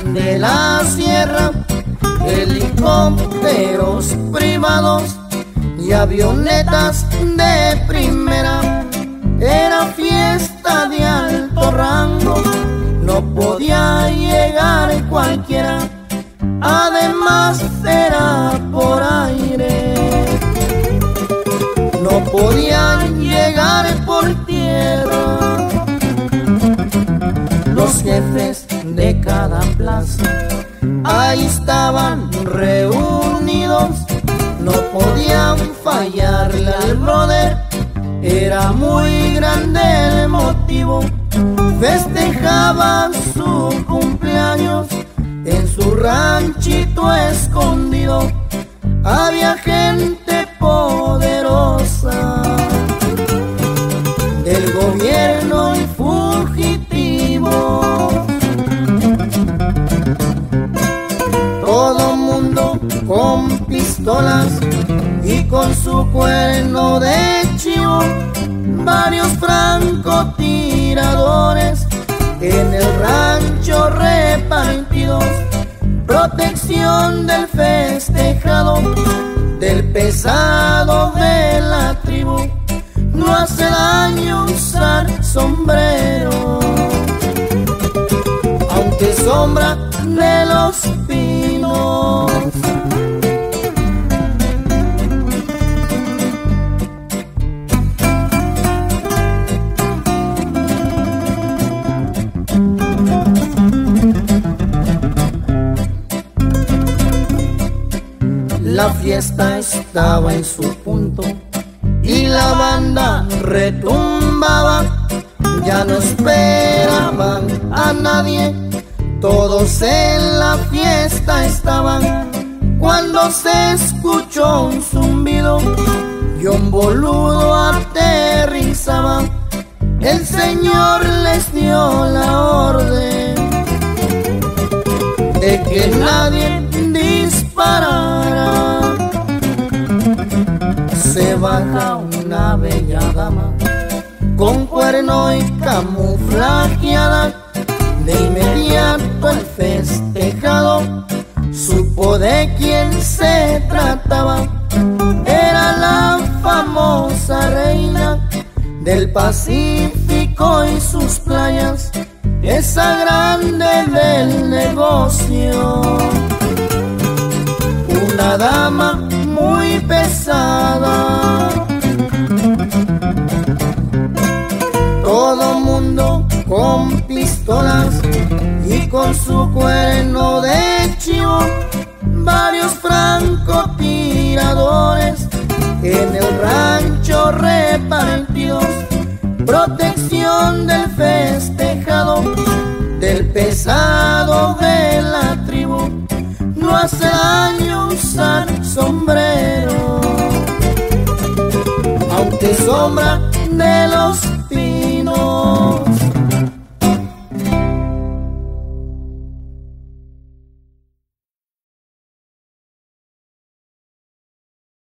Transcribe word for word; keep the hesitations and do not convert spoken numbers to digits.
de la sierra, helicópteros privados y avionetas de primera. Era fiesta de alto rango, no podía llegar cualquiera, además era por aire. No podían llegar por tierra. Los jefes de cada plaza ahí estaban reunidos, no podían fallarle al brother, era muy grande el motivo. Festejaban su cumpleaños en su ranchito escondido. Había gente poderosa del gobierno y fugitivo. Todo mundo con pistolas y con su cuerno de chivo. Varios francotiradores en el rancho repartidos. Protección del festejado, del pesado de la tribu. No hace daño usar sombrero, aunque sombra de los pinos. La fiesta estaba en su punto y la banda retumbaba. Ya no esperaban a nadie, todos en la fiesta estaban, cuando se escuchó un zumbido y un boludo aterrizaba. El Señor les dio la orden de que nadie disparara. Se baja una bella dama con cuerno y camuflajeada. De inmediato el festejado supo de quién se trataba. Era la famosa reina del Pacífico y sus playas, esa grande del negocio. Una dama muy pesada. Todo mundo con pistolas y con su cuerno de chivo. Varios francotiradores en el rancho repartidos. Protección del festejado, del pesado de la tribu. No hace daño usar sombrero, aunque sombra de los pinos.